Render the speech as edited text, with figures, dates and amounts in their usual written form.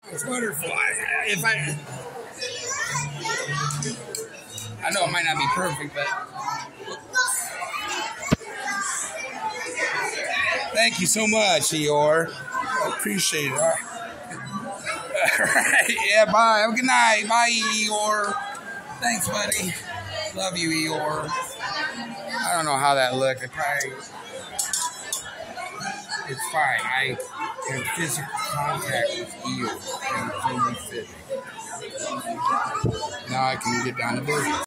It's wonderful. I know it might not be perfect, but thank you so much, Eyore. I appreciate it. All right. Yeah, bye. Have a good night. Bye, Eyore. Thanks, buddy. Love you, Eyore. I don't know how that looked. It's fine. I have physical contact with Eyore and fully fit. Now I can get down to business.